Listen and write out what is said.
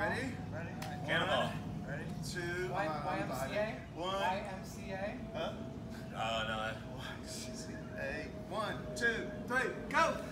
Ready? Ready? Cannonball. Ready? Two. YMCA? One. YMCA? Huh? Oh, no. YMCA. 1, 2, 3, go!